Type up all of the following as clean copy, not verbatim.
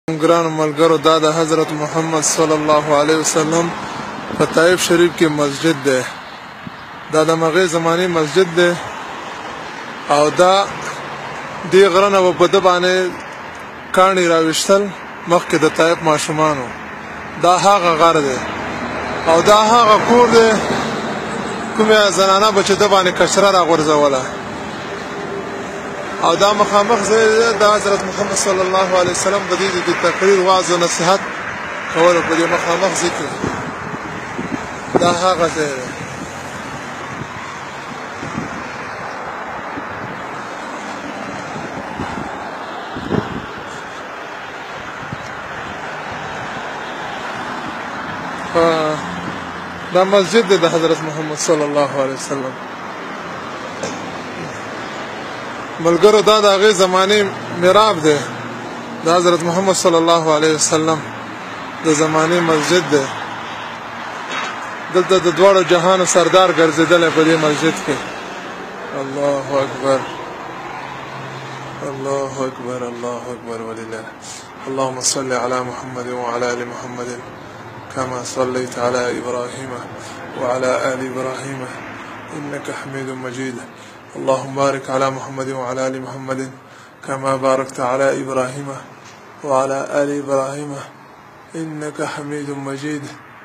ګرانو ملګرو دا د حضرت محمد صلی الله علیه وسلم په طائف شریف کې مسجد دی. دا د مغې زمانی مسجد دی او دا دی غرنه په بده باندې کاڼي راوښتل مخکې د طائف ماشومانو. دا هغه غر دی او دا هغه کور دی کومه زنانه بچ د باندې کشره راغورځوله او دا مخامخ ځای د حضرت محمد صلی الله علیه وسلم د دې د تقریر واعظ او نصیحت کولو په دې مخامخ ذکر دا هغه ځای دی. دا مسجد دی د حضرت محمد صلی الله علیه وسلم. ملګرو دا د هغې زمانې محراب دی د حضرت محمد صلی الله علیه وسلم د زمانې مسجد دی. دلته د دواړو جهانو سردار ګرځېدلی په دې مسجد کې. الله اکبر الله اکبر الله اکبر ولله. اللهم صل على محمد وعلى ال محمد كما صليت على إبراهيم وعلى آل إبراهيم إنك حميد مجيد. اللهم بارك على محمد وعلى آل محمد كما باركت على إبراهيم وعلى آل إبراهيم إنك حميد مجيد.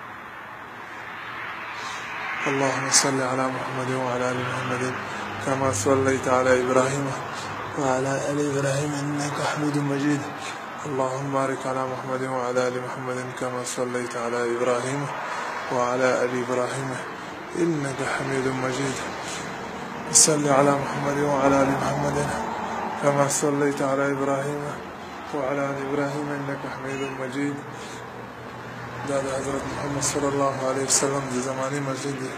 اللهم صل على محمد وعلى آل محمد كما صليت على إبراهيم وعلى آل إبراهيم إنك حميد مجيد. اللهم بارك على محمد وعلى آل محمد كما صليت على إبراهيم وعلى آل إبراهيم إنك حميد مجيد. صل على محمد وعلى آل محمد كما صليت على إبراهيم وعلى آل إبراهيم إنك حميد مجيد. دا د حضرت محمد صلی الله علیه وسلم د زمانې مسجد دی.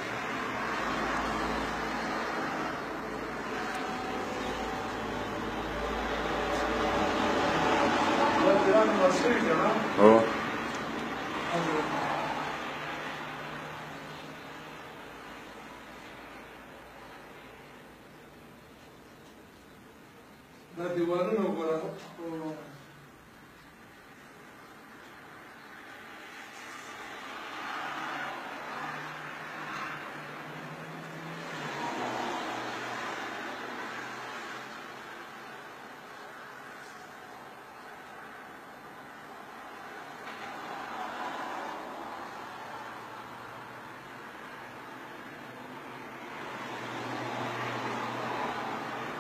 دا دیوالونه وګوره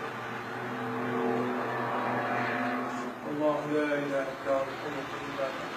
الله لا إله إلا هو الحي القيوم.